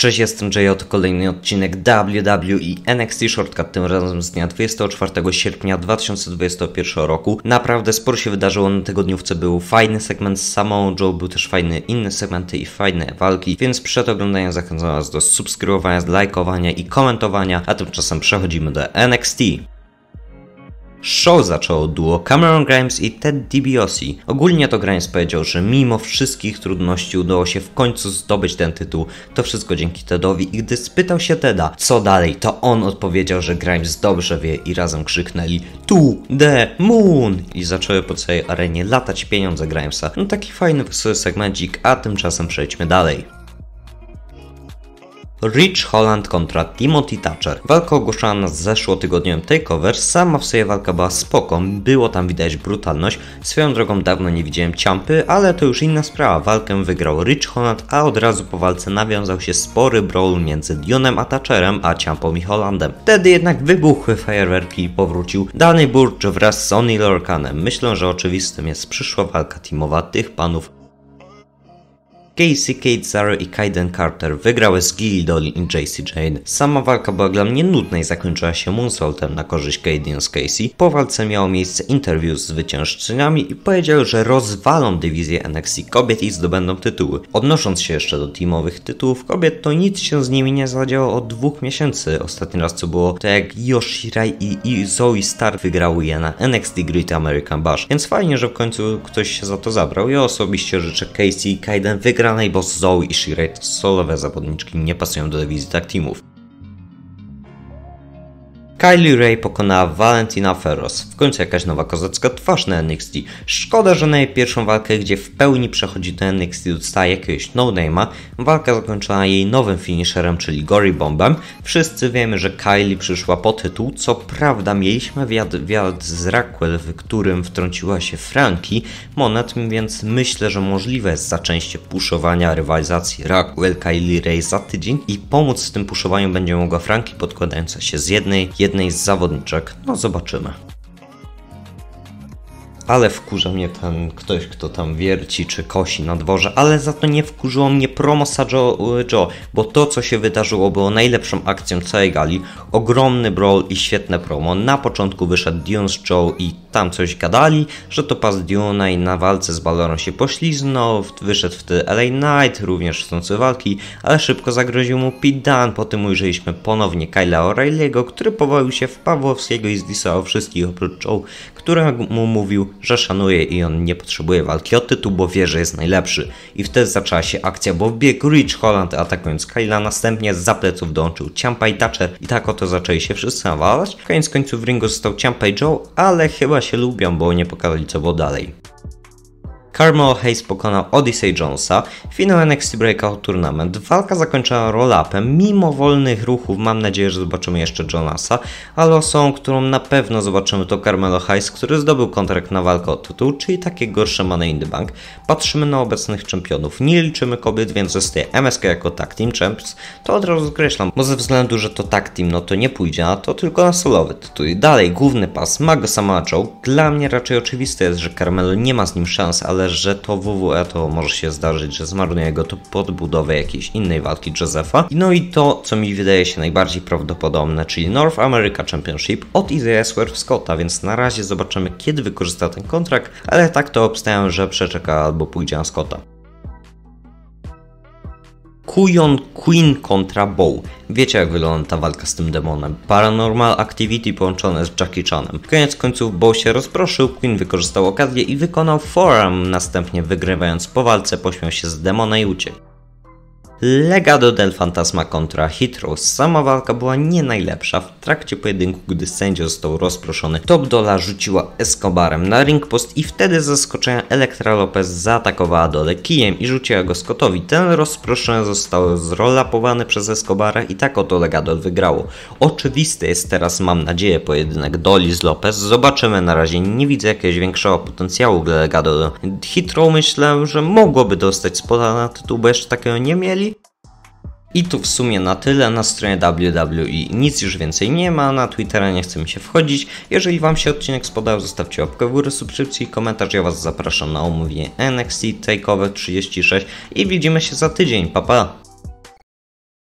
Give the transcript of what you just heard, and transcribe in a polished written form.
Cześć, jestem Jay, to kolejny odcinek WWE NXT Shortcut, tym razem z dnia 24 sierpnia 2021 roku. Naprawdę sporo się wydarzyło na tygodniówce, był fajny segment z samą Joe, był też fajny inne segmenty i fajne walki, więc przed oglądaniem zachęcam Was do subskrybowania, lajkowania i komentowania, a tymczasem przechodzimy do NXT. Show zaczęło duo Cameron Grimes i Ted DiBiase. Ogólnie to Grimes powiedział, że mimo wszystkich trudności udało się w końcu zdobyć ten tytuł. To wszystko dzięki Tedowi i gdy spytał się Teda, co dalej, to on odpowiedział, że Grimes dobrze wie i razem krzyknęli "To the moon" i zaczęły po całej arenie latać pieniądze Grimesa. No taki fajny, wesoły segmencik, a tymczasem przejdźmy dalej. Ridge Holland kontra Timothy Thatcher. Walka ogłoszona na zeszłotygodniowym takeover, sama w sobie walka była spoko, było tam widać brutalność. Swoją drogą dawno nie widziałem Ciampy, ale to już inna sprawa. Walkę wygrał Ridge Holland, a od razu po walce nawiązał się spory brawl między Dionem a Thatcherem, a Ciampą i Hollandem. Wtedy jednak wybuchły fajerwerki i powrócił Danny Burch wraz z Sonny Lorcanem. Myślę, że oczywistym jest przyszła walka teamowa tych panów. Casey Catanzaro i Kaiden Carter wygrały z Gilly Dolin i Jacy Jayne. Sama walka była dla mnie nudna i zakończyła się moonsaultem na korzyść Kaiden z Casey. Po walce miało miejsce interview z zwyciężczyniami i powiedziały, że rozwalą dywizję NXT kobiet i zdobędą tytuły. Odnosząc się jeszcze do teamowych tytułów kobiet, to nic się z nimi nie zadziało od 2 miesięcy. Ostatni raz co było, to jak Io Shirai i Zoe Stark wygrały je na NXT Great American Bash. Więc fajnie, że w końcu ktoś się za to zabrał. Ja osobiście życzę Casey i Kaiden wygranej, bo Zoe i Shirai to solowe zawodniczki, nie pasują do dywizji tag teamów. Kylie Ray pokonała Valentina Feroz. W końcu jakaś nowa kozacka twarz na NXT. Szkoda, że na jej pierwszą walkę, gdzie w pełni przechodzi do NXT, dostaje jakiegoś no-name'a. Walka zakończona jej nowym finisherem, czyli Gory Bombem. Wszyscy wiemy, że Kylie przyszła po tytuł. Co prawda mieliśmy wywiad z Raquel, w którym wtrąciła się Frankie Monet, więc myślę, że możliwe jest zaczęcie puszowania rywalizacji Raquel Kylie Ray za tydzień i pomóc w tym puszowaniu będzie mogła Frankie, podkładająca się z jednej z zawodniczek. No zobaczymy. Ale wkurza mnie ten ktoś, kto tam wierci czy kosi na dworze, ale za to nie wkurzyło mnie promo Joe, bo to, co się wydarzyło, było najlepszą akcją całej gali. Ogromny brawl i świetne promo. Na początku wyszedł Dion z Joe i tam coś gadali, że to pas Diona i na walce z Balorą się pośliznął, wyszedł wtedy LA Knight, również chcący walki, ale szybko zagroził mu Pete Dunne. Potem ujrzeliśmy ponownie Kyle'a O'Reilly'ego, który powalił się w Pawłowskiego i zdisował wszystkich oprócz Joe, który mu mówił, że szanuje i on nie potrzebuje walki o tytuł, bo wie, że jest najlepszy. I wtedy zaczęła się akcja, bo wbiegł Ridge Holland atakując Kyle'a, następnie zza pleców dołączył Ciampa i Thatcher i tak oto zaczęli się wszyscy nawalać. Koniec końców w ringu został Ciampa i Joe, ale chyba się lubią, bo nie pokazali co było dalej. Carmelo Hayes pokonał Odyssey Jonesa. Finał NXT Breakout Tournament. Walka zakończyła roll-upem. Mimo wolnych ruchów mam nadzieję, że zobaczymy jeszcze Jonesa, ale osobą, którą na pewno zobaczymy, to Carmelo Hayes, który zdobył kontrakt na walkę o tytuł, czyli takie gorsze Money in the Bank. Patrzymy na obecnych czempionów. Nie liczymy kobiet, więc zostaje MSK jako tag team champs. To od razu skreślam, bo ze względu, że to tag team, no to nie pójdzie na to, tylko na solowy tytuł. I dalej główny pas Mago Samoa Joe. Dla mnie raczej oczywiste jest, że Carmelo nie ma z nim szans, ale że to WWE to może się zdarzyć, że zmarnuje go to pod budowę jakiejś innej walki Josepha. No i to, co mi wydaje się najbardziej prawdopodobne, czyli North America Championship od Isaiah Swerve Scotta, więc na razie zobaczymy, kiedy wykorzysta ten kontrakt, ale tak to obstawiam, że przeczeka albo pójdzie na Scotta. Kuyon Queen kontra Bow. Wiecie, jak wygląda ta walka z tym demonem. Paranormal Activity połączone z Jackie Chanem. Koniec końców Bow się rozproszył, Queen wykorzystał okazję i wykonał forearm, następnie wygrywając po walce pośmiał się z demona i uciekł. Legado del Fantasma kontra Hit Row. Sama walka była nie najlepsza. W trakcie pojedynku, gdy sędzia został rozproszony, Top Dolla rzuciła Escobarem na ring post i wtedy z zaskoczenia Elektra Lopez zaatakowała Dolę kijem i rzuciła go Scottowi. Ten rozproszony został zrollapowany przez Escobara i tak oto Legado wygrało. Oczywisty jest teraz, mam nadzieję, pojedynek Dolly z Lopez. Zobaczymy, na razie nie widzę jakiegoś większego potencjału dla Legado. Hit Row myślę, że mogłoby dostać spota na tytuł, bo jeszcze takiego nie mieli. I tu w sumie na tyle na stronie WWE. Nic już więcej nie ma, na Twittera nie chce mi się wchodzić. Jeżeli Wam się odcinek spodobał, zostawcie łapkę w górę, subskrypcję i komentarz. Ja Was zapraszam na omówienie NXT TakeOver 36 i widzimy się za tydzień. Pa, pa!